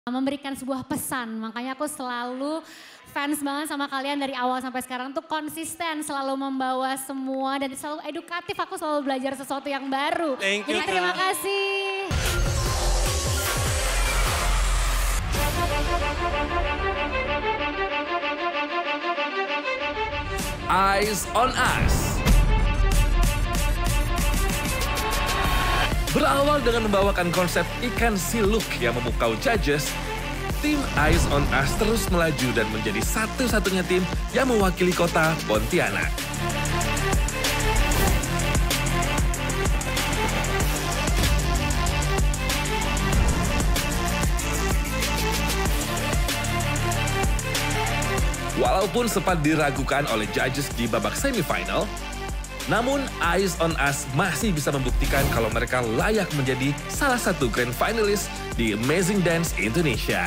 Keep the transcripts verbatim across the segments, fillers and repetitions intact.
Memberikan sebuah pesan, makanya aku selalu fans banget sama kalian dari awal sampai sekarang tuh konsisten selalu membawa semua dan selalu edukatif, aku selalu belajar sesuatu yang baru. Thank you, Jadi terima kasih. Eyes on Us. Berawal dengan membawakan konsep ikan siluk yang memukau judges, tim Eyes on Us terus melaju dan menjadi satu-satunya tim yang mewakili kota Pontianak. Walaupun sempat diragukan oleh judges di babak semifinal, namun Eyes on Us masih bisa membuktikan kalau mereka layak menjadi salah satu grand finalist di Amazing Dance Indonesia.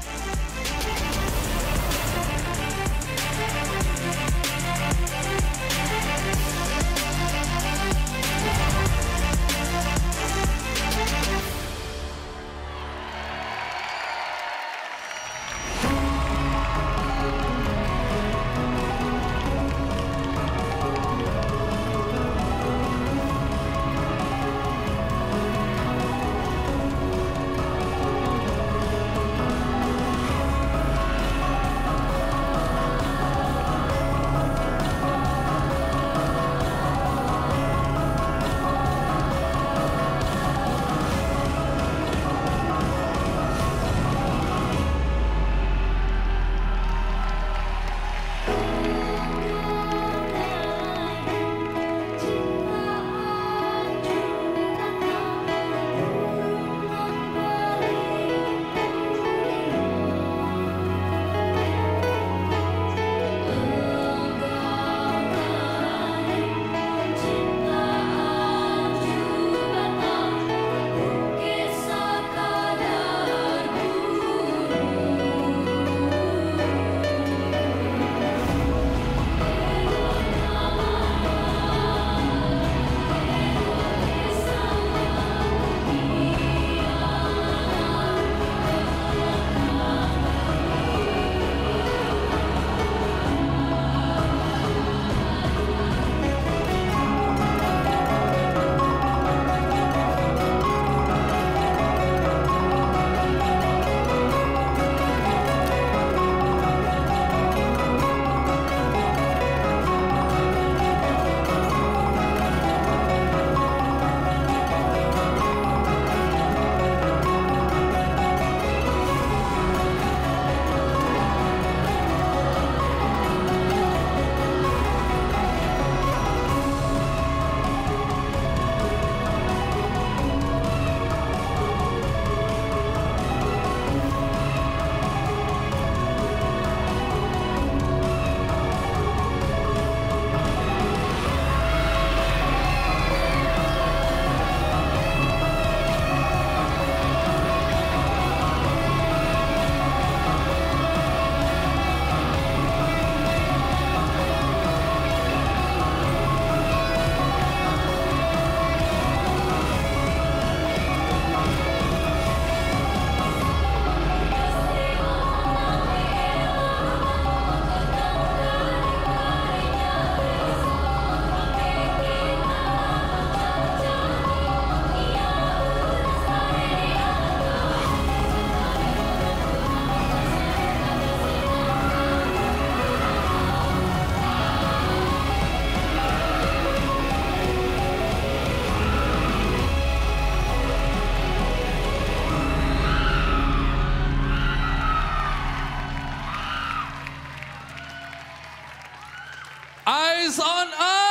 Eyes on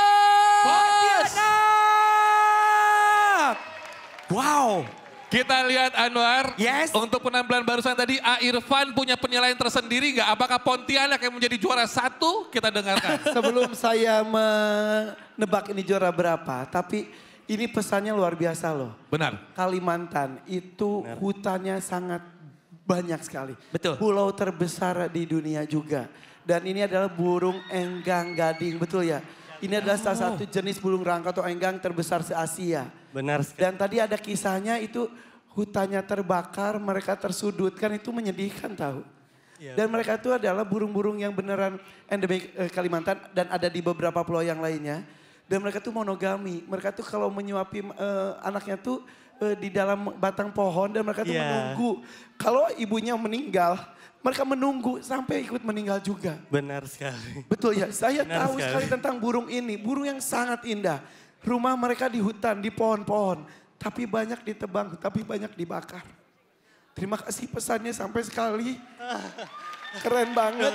Us! Pontianak! Wow. Kita lihat Anwar, Yes. untuk penampilan barusan tadi A Irfan punya penilaian tersendiri nggak? Apakah Pontianak yang menjadi juara satu? Kita dengarkan. Sebelum saya menebak ini juara berapa, tapi ini pesannya luar biasa loh. Benar. Kalimantan itu Benar. hutannya sangat banyak sekali. Betul. Pulau terbesar di dunia juga. Dan ini adalah burung enggang gading, betul ya? Ini adalah salah satu jenis burung rangka atau enggang terbesar se-Asia. Benar sekali. Dan tadi ada kisahnya itu hutannya terbakar, mereka tersudutkan, itu menyedihkan tahu. Dan mereka itu adalah burung-burung yang beneran endemik eh, Kalimantan dan ada di beberapa pulau yang lainnya. Dan mereka tuh monogami. Mereka tuh kalau menyuapi eh, anaknya tuh eh, di dalam batang pohon dan mereka tuh Yeah. menunggu. Kalau ibunya meninggal, mereka menunggu sampai ikut meninggal juga. Benar sekali. Betul ya, saya Benar tahu sekali. sekali. tentang burung ini. Burung yang sangat indah. Rumah mereka di hutan, di pohon-pohon. Tapi banyak ditebang, tapi banyak dibakar. Terima kasih pesannya sampai sekali. Keren banget.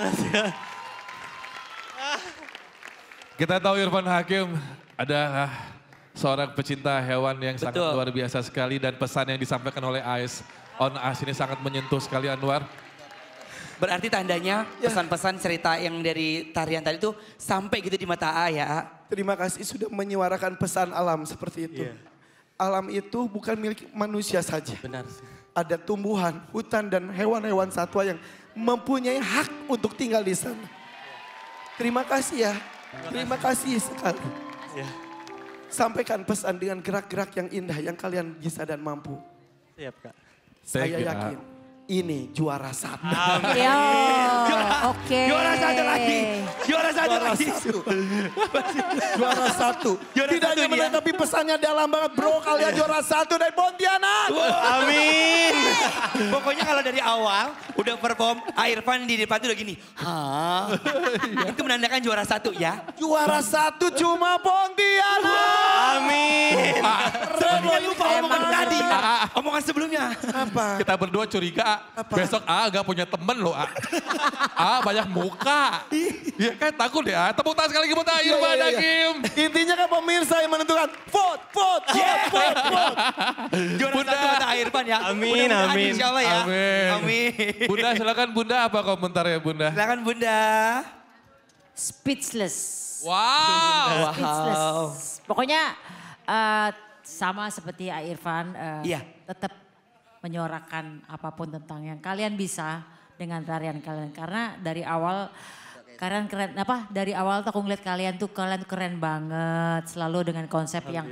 Kita tahu Irfan Hakim ada seorang pecinta hewan yang sangat Betul. luar biasa sekali. Dan pesan yang disampaikan oleh Eyes on Us ini sangat menyentuh sekali Anwar. Berarti tandanya Ya. pesan-pesan cerita yang dari tarian tadi itu sampai gitu di mata A ya. Terima kasih sudah menyuarakan pesan alam seperti itu. Iya. Alam itu bukan milik manusia saja. Benar sih. Ada tumbuhan, hutan, dan hewan-hewan satwa yang mempunyai hak untuk tinggal di sana. Terima kasih ya. Terima kasih sekali. Ya. Sampaikan pesan dengan gerak-gerak yang indah yang kalian bisa dan mampu. Siap Kak. Saya you, yakin ini juara satu. Yo, oke. Juara satu lagi. Juara satu Juara lagi. satu. juara satu. Juara Tidak satu hanya nih ya. menang tapi pesannya dalam banget bro. Kalian juara satu dari Pontianak. Amin. Pokoknya kalau dari awal udah perform, Irfan di depan tuh udah gini. Hah? Itu menandakan juara satu ya. Juara satu cuma Pontianak. Amin. Sebelumnya lupa omongan tadi. Omongan sebelumnya. Apa? Kita berdua curiga, besok A gak punya temen loh A. A banyak muka. Iya kan takut ya. Tepuk tangan sekali lagi buat Irfan Iya, iya, iya. Hakim. Intinya kan pemirsa yang menentukan. Vote, vote, vote, vote, vote. Juara Bunda. satu kata Irfan ya. Amin, Mudah-mudahan amin. Insya Allah ya. Amin. Amin. Bunda silakan Bunda, apa komentarnya Bunda? Silakan Bunda. Speechless. Wow. Speechless. Pokoknya eh, sama seperti A. Irfan, eh, Iya. tetap menyuarakan apapun tentang yang kalian bisa dengan tarian kalian. Karena dari awal kalian keren, apa? Dari awal tuh aku ngeliat kalian tuh kalian tuh keren banget, selalu dengan konsep yang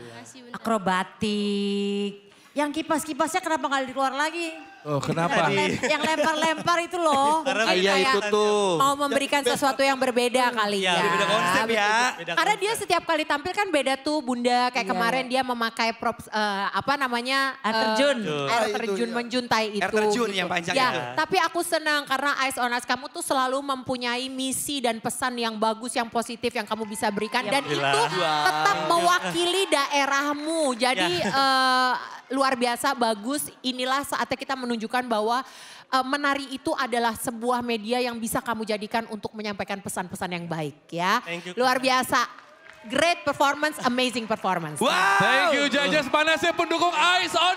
akrobatik. Yang kipas-kipasnya kenapa nggak dikeluar lagi? Oh kenapa? Lem- yang lempar-lempar itu loh. Mungkin Iya, kayak itu tuh. Mau memberikan sesuatu yang berbeda kali Iya, ya. Beda konsep ya. Karena dia setiap kali tampil kan beda tuh Bunda. Kayak Iya. kemarin dia memakai props eh, apa namanya? Air eh, terjun. air Ah, itu, terjun ya. menjuntai itu. Air terjun yang panjang ya, itu. tapi aku senang karena Eyes on Us kamu tuh selalu mempunyai misi dan pesan yang bagus, yang positif yang kamu bisa berikan. Dan Alhamdulillah. itu tetap mewakili daerahmu. Jadi eh, luar biasa, bagus. Inilah saatnya kita menunjukkan bahwa eh, menari itu adalah sebuah media yang bisa kamu jadikan untuk menyampaikan pesan-pesan yang baik ya. Thank you, Luar Kak. biasa. Great performance, amazing performance. Wow. Thank you judges panasnya pendukung Eyes on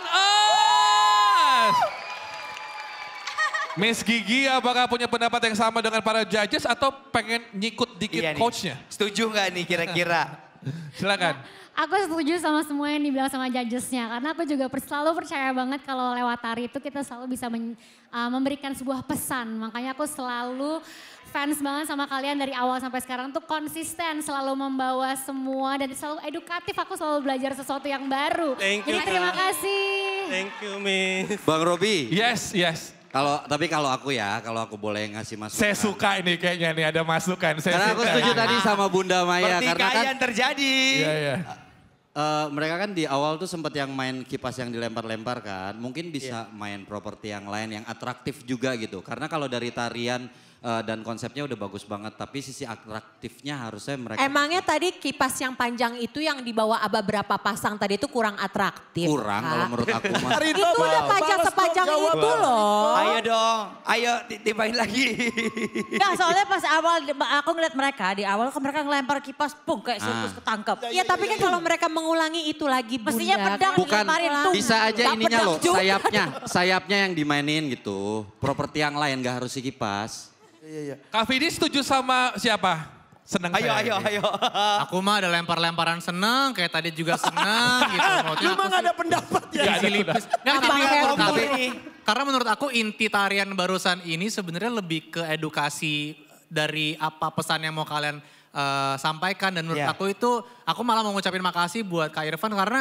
Us. Miss Gigi apakah punya pendapat yang sama dengan para judges atau pengen nyikut dikit Iya nih. coachnya? Setuju nggak nih kira-kira? Silakan. Aku setuju sama semua yang dibilang sama judgesnya. Karena aku juga per- selalu percaya banget kalau lewat tari itu kita selalu bisa men- uh, memberikan sebuah pesan. Makanya aku selalu fans banget sama kalian dari awal sampai sekarang tuh konsisten selalu membawa semua dan selalu edukatif. Aku selalu belajar sesuatu yang baru. Thank you, Jadi terima Kak. kasih. Thank you, Miss. Bang Robi, Yes, yes. kalau tapi kalau aku ya, kalau aku boleh ngasih masukan. Saya suka ini kayaknya nih ada masukan. Saya Karena aku suka. setuju tadi sama Bunda Maya karena kan Pertikaian terjadi. Iya, iya. eh, mereka kan di awal tuh sempat yang main kipas yang dilempar-lempar kan. Mungkin bisa main properti yang lain yang atraktif juga gitu. Karena kalau dari tarian eh, dan konsepnya udah bagus banget, tapi sisi atraktifnya harusnya mereka Emangnya tadi kipas yang panjang itu yang dibawa beberapa pasang tadi itu kurang atraktif. kurang Kak? kalau menurut aku mah. Hari Itu udah panjang sepanjang itu loh. Ayo dong, ayo timbahin lagi. Enggak, soalnya pas awal aku ngeliat mereka, di awal kan mereka ngelempar kipas, pung kayak sirkus Ah. ketangkep. Ya tapi kan kalau mereka mengulangi itu lagi Bunda. Mestinya pedang Bukan, dilemparin tuh. bisa aja Nggak ininya pedang loh, juga. sayapnya. Sayapnya yang dimainin gitu. Properti yang lain gak harus si kipas. Iya, iya. Kak Vidi setuju sama siapa? Seneng Ayo, saya ayo, ini. ayo. Aku mah ada lempar-lemparan seneng, kayak tadi juga seneng gitu. Maksudnya Lu mah aku gak ada pendapat ya? Gak ada, Lipis. Nggak, Abang tapi Heru menurut aku, ini. karena menurut aku inti tarian barusan ini sebenarnya lebih ke edukasi dari apa pesan yang mau kalian eh, sampaikan. Dan menurut Iya. aku itu, aku malah mau ngucapin makasih buat Kak Irfan karena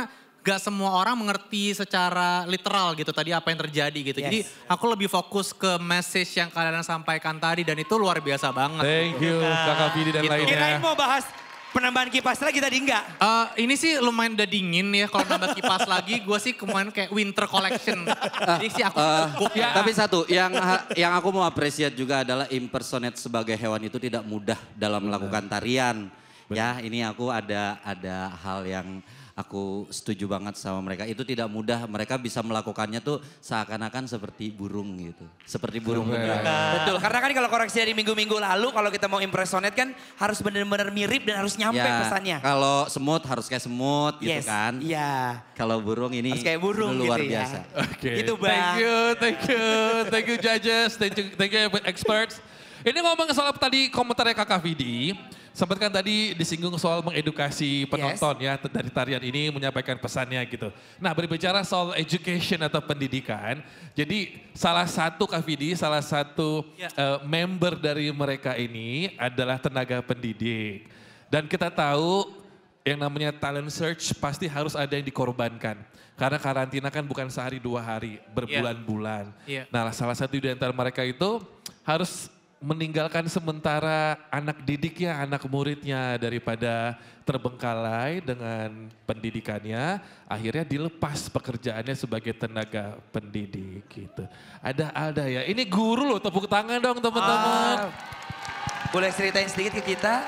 gak semua orang mengerti secara literal gitu tadi apa yang terjadi gitu. Yes. Jadi aku lebih fokus ke message yang kalian sampaikan tadi dan itu luar biasa banget. Thank you Kakak Vidi dan Gitu. lainnya. Kirain mau bahas penambahan kipas lagi tadi enggak? Eh, ini sih lumayan udah dingin ya kalau nambah kipas lagi. Gue sih kemarin kayak winter collection. Jadi sih aku Eh, cukup ya. Tapi satu, yang ha- yang aku mau appreciate juga adalah impersonate sebagai hewan itu tidak mudah dalam melakukan tarian. Ya, ini aku ada ada hal yang aku setuju banget sama mereka. Itu tidak mudah, mereka bisa melakukannya tuh seakan-akan seperti burung gitu. Seperti burung beneran. Betul, karena kan kalau koreksi dari minggu-minggu lalu, kalau kita mau impersonate kan harus benar-benar mirip dan harus nyampe Ya, pesannya. kalau semut harus kayak semut gitu Yes, kan. iya. Kalau burung ini Harus kayak burung luar gitu ya. biasa. Oke. Gitu, Bang. Thank you, thank you, thank you judges, thank you, thank you experts. Ini ngomong soal tadi komentarnya Kakak Vidi, sempat kan tadi disinggung soal mengedukasi penonton ya dari tarian ini menyampaikan pesannya gitu. Nah berbicara soal education atau pendidikan, jadi salah satu Kak Vidi, salah satu Ya. eh, member dari mereka ini adalah tenaga pendidik. Dan kita tahu yang namanya talent search pasti harus ada yang dikorbankan. Karena karantina kan bukan sehari dua hari, berbulan-bulan. Iya. Nah salah satu di antara mereka itu harus meninggalkan sementara anak didiknya, anak muridnya daripada terbengkalai dengan pendidikannya. Akhirnya dilepas pekerjaannya sebagai tenaga pendidik gitu. Ada Alda ya, ini guru loh, tepuk tangan dong teman-teman. Ah, boleh ceritain sedikit ke kita?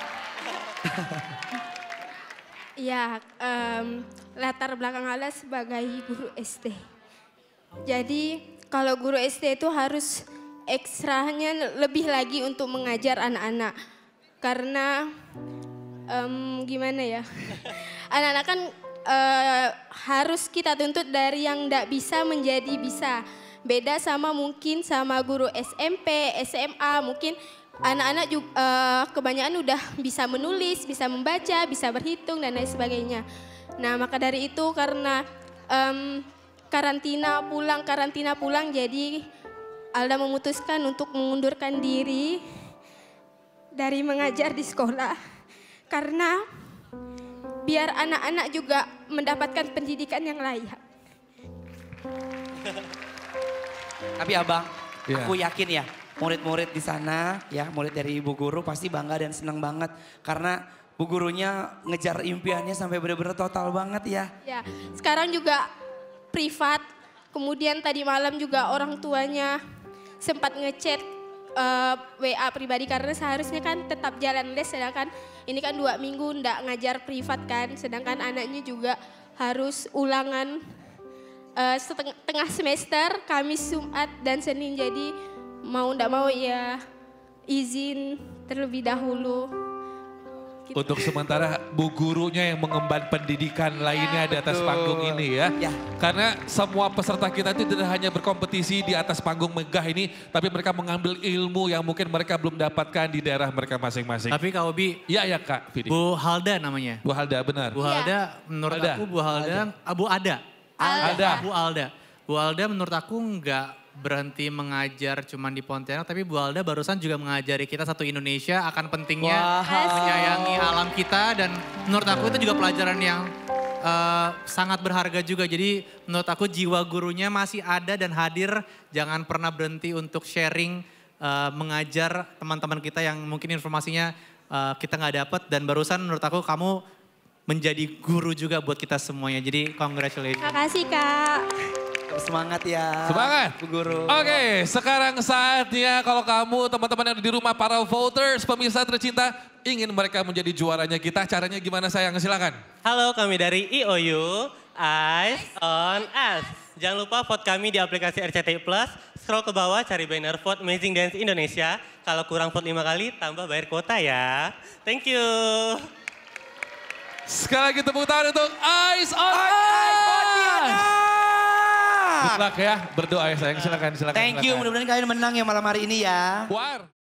Ya, em, latar belakang Alda sebagai guru S D. Jadi kalau guru S D itu harus ekstranya lebih lagi untuk mengajar anak-anak. Karena em, gimana ya, anak-anak kan eh, harus kita tuntut dari yang tidak bisa menjadi bisa. Beda sama mungkin sama guru S M P, S M A, mungkin anak-anak juga eh, kebanyakan udah bisa menulis, bisa membaca, bisa berhitung dan lain sebagainya. Nah maka dari itu karena em, karantina pulang, karantina pulang jadi Alda memutuskan untuk mengundurkan diri dari mengajar di sekolah. Karena biar anak-anak juga mendapatkan pendidikan yang layak. Tapi abang, Iya. aku yakin ya murid-murid di sana ya, murid dari Ibu Guru pasti bangga dan senang banget. Karena Bu Gurunya ngejar impiannya sampai benar-benar total banget ya. Ya, sekarang juga privat. Kemudian tadi malam juga orang tuanya sempat ngechat uh, W A pribadi karena seharusnya kan tetap jalan les, sedangkan ini kan dua minggu ndak ngajar privat kan, sedangkan anaknya juga harus ulangan uh, seteng- tengah semester, Kamis, Jumat dan Senin, jadi mau ndak mau ya izin terlebih dahulu. Gitu. Untuk sementara Bu Gurunya yang mengemban pendidikan lainnya di atas betul. panggung ini ya. Ya. Karena semua peserta kita itu tidak hanya berkompetisi di atas panggung megah ini, tapi mereka mengambil ilmu yang mungkin mereka belum dapatkan di daerah mereka masing-masing. Tapi Kak Obi, Iya ya Kak Vidi. Bu Halda namanya. Bu Halda benar. Bu Halda menurut Alda. aku Bu Halda, ah, Bu Ada. Alda. Bu Alda. Bu Alda menurut aku nggak berhenti mengajar cuman di Pontianak, tapi Bu Alda barusan juga mengajari kita satu Indonesia akan pentingnya menyayangi alam kita, dan menurut aku itu juga pelajaran yang eh, sangat berharga juga. Jadi menurut aku jiwa gurunya masih ada dan hadir, jangan pernah berhenti untuk sharing, eh, mengajar teman-teman kita yang mungkin informasinya eh, kita nggak dapat, dan barusan menurut aku kamu menjadi guru juga buat kita semuanya. Jadi congratulations. Makasih Kak. Semangat ya. Semangat. Bu Guru. Oke, sekarang saatnya kalau kamu teman-teman yang di rumah, para voters, pemirsa tercinta, ingin mereka menjadi juaranya kita, caranya gimana sayang? Silakan. Halo, kami dari I O U, Eyes on Us. Jangan lupa vote kami di aplikasi R C T I Plus. Scroll ke bawah, cari banner vote Amazing Dance Indonesia. Kalau kurang vote lima kali, tambah bayar kuota ya. Thank you. Sekali lagi tepuk tangan untuk Eyes on Us. Good luck ya, berdoa ya sayang, silakan, silakan. Thank you, silakan. mudah-mudahan kalian menang ya malam hari ini ya. War.